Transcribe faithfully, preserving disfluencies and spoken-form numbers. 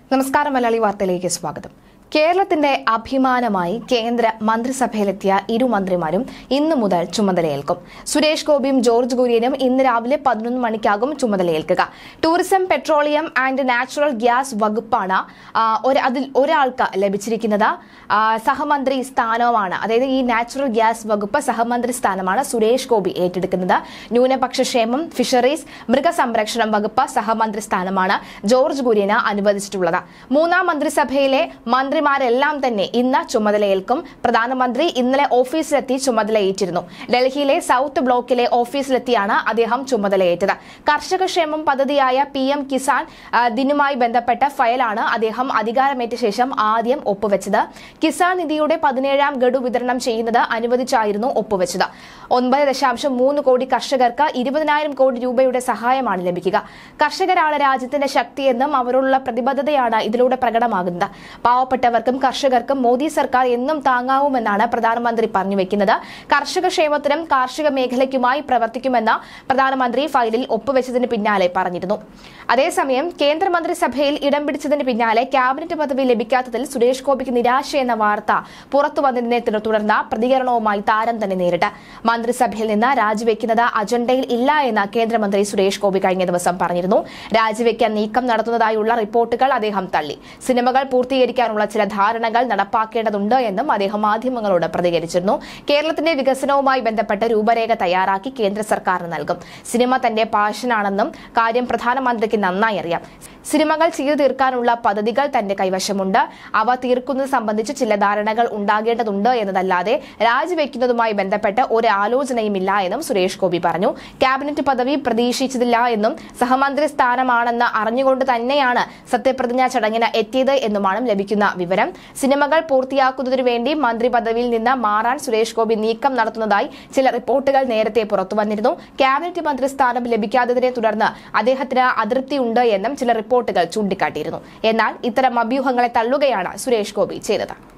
നമസ്കാരം മലയാളി വാർത്തയിലേക്ക് സ്വാഗതം. കേരളത്തിന്റെ അഭിമാനമായി കേന്ദ്ര മന്ത്രിസഭയിലെത്തിയ ഇരു മന്ത്രിമാരും ഇന്നു മുതൽ ചുമതലയേൽക്കും. സുരേഷ് ഗോപിയും ജോർജ് കുര്യനും ഇന്ന് രാവിലെ പതിനൊന്ന് മണിക്കാകും ചുമതലയേൽക്കുക. Tourism, petroleum and natural gas വകുപ്പാണ് അതിൽ ഒരാൾക്ക് ലഭിച്ചിരിക്കുന്നത്. സഹമന്ത്രി സ്ഥാനവുമാണ്, അതായത് ഈ നാച്ചുറൽ ഗ്യാസ് വകുപ്പ് സഹമന്ത്രി സ്ഥാനമാണ് സുരേഷ് ഗോപി ഏറ്റെടുക്കുന്നത്. ന്യൂനപക്ഷ ക്ഷേമം, ഫിഷറീസ്, മൃഗസംരക്ഷണം വകുപ്പ് സഹമന്ത്രി സ്ഥാനമാണ് ജോർജ് കുര്യന് അനുവദിച്ചിട്ടുള്ളത്. മൂന്നാം മന്ത്രിസഭയിലെ മന്ത്രി മന്ത്രിമാരെല്ലാം തന്നെ ഇന്ന് ചുമതലയേൽക്കും. പ്രധാനമന്ത്രി ഇന്നലെ ഓഫീസിലെത്തി ചുമതലയേറ്റിരുന്നു. ഡൽഹിയിലെ സൌത്ത് ബ്ലോക്കിലെ ഓഫീസിലെത്തിയാണ് അദ്ദേഹം ചുമതലയേറ്റത്. കർഷക ക്ഷേമം പദ്ധതിയായ പി എം കിസാൻ ദിനുമായി ബന്ധപ്പെട്ട ഫയലാണ് അദ്ദേഹം അധികാരമേറ്റ ശേഷം ആദ്യം ഒപ്പുവെച്ചത്. കിസാൻ നിധിയുടെ പതിനേഴാം ഗഡു വിതരണം ചെയ്യുന്നത് അനുവദിച്ചായിരുന്നു ഒപ്പുവെച്ചത്. ഒൻപത് ദശാംശം മൂന്ന് കോടി കർഷകർക്ക് ഇരുപതിനായിരം കോടി രൂപയുടെ സഹായമാണ് ലഭിക്കുക. കർഷകരാണ് രാജ്യത്തിന്റെ ശക്തിയെന്നും അവരോടുള്ള പ്രതിബദ്ധതയാണ് ഇതിലൂടെ പ്രകടമാകുന്നത്. പാവപ്പെട്ട വർക്കും കർഷകർക്കും മോദി സർക്കാർ എന്നും താങ്ങാവുമെന്നാണ് പ്രധാനമന്ത്രി പറഞ്ഞുവെക്കുന്നത്. കർഷക ക്ഷേമത്തിനും കാർഷിക മേഖലയ്ക്കുമായി പ്രവർത്തിക്കുമെന്ന് പ്രധാനമന്ത്രി ഫയലിൽ ഒപ്പുവെച്ചതിന് പിന്നാലെ പറഞ്ഞിരുന്നു. അതേസമയം കേന്ദ്രമന്ത്രിസഭയിൽ ഇടം പിടിച്ചതിന് പിന്നാലെ ക്യാബിനറ്റ് പദവി ലഭിക്കാത്തതിൽ സുരേഷ് ഗോപിക്ക് നിരാശയെന്ന വാർത്ത പുറത്തുവന്നതിനെ തുടർന്ന് പ്രതികരണവുമായി താരം തന്നെ നേരിട്ട്. മന്ത്രിസഭയിൽ നിന്ന് രാജിവെക്കുന്നത് അജണ്ടയിൽ ഇല്ല എന്ന് കേന്ദ്രമന്ത്രി സുരേഷ് ഗോപി കഴിഞ്ഞ ദിവസം പറഞ്ഞിരുന്നു. രാജിവെക്കാൻ നീക്കം നടത്തുന്നതായുള്ള റിപ്പോർട്ടുകൾ അദ്ദേഹം തള്ളി. സിനിമകൾ പൂർത്തീകരിക്കാനുള്ള ചില ധാരണകൾ നടപ്പാക്കേണ്ടതുണ്ട് എന്നും അദ്ദേഹം മാധ്യമങ്ങളോട് പ്രതികരിച്ചിരുന്നു. കേരളത്തിന്റെ വികസനവുമായി ബന്ധപ്പെട്ട രൂപരേഖ തയ്യാറാക്കി കേന്ദ്ര സർക്കാരിന് നൽകും. സിനിമ തന്റെ പാഷനാണെന്നും കാര്യം പ്രധാനമന്ത്രിക്ക് നന്നായി അറിയാം. സിനിമകൾ ചെയ്തു തീർക്കാനുള്ള പദ്ധതികൾ തന്റെ കൈവശമുണ്ട്. അവ തീർക്കുന്നത് സംബന്ധിച്ച് ചില ധാരണകൾ ഉണ്ടാകേണ്ടതുണ്ട് എന്നതല്ലാതെ രാജിവെക്കുന്നതുമായി ബന്ധപ്പെട്ട് ഒരു ആലോചനയുമില്ല എന്നും സുരേഷ് ഗോപി പറഞ്ഞു. ക്യാബിനറ്റ് പദവി പ്രതീക്ഷിച്ചതില്ല എന്നും സഹമന്ത്രി സ്ഥാനമാണെന്ന് അറിഞ്ഞുകൊണ്ട് തന്നെയാണ് സത്യപ്രതിജ്ഞാ ചടങ്ങിന് എത്തിയത് എന്നുമാണ് ലഭിക്കുന്ന വിവരം. സിനിമകൾ പൂർത്തിയാക്കുന്നതിനു വേണ്ടി മന്ത്രി പദവിയിൽ നിന്ന് മാറാൻ സുരേഷ് ഗോപി നീക്കം നടത്തുന്നതായി ചില റിപ്പോർട്ടുകൾ നേരത്തെ പുറത്തുവന്നിരുന്നു. ക്യാബിനറ്റ് മന്ത്രി സ്ഥാനം ലഭിക്കാത്തതിനെ തുടർന്ന് അദ്ദേഹത്തിന് അതൃപ്തിയുണ്ട് എന്നും ചില റിപ്പോർട്ടുകൾ ചൂണ്ടിക്കാട്ടിയിരുന്നു. എന്നാൽ ഇത്തരം അഭ്യൂഹങ്ങളെ തള്ളുകയാണ് സുരേഷ് ഗോപി ചെയ്തത്.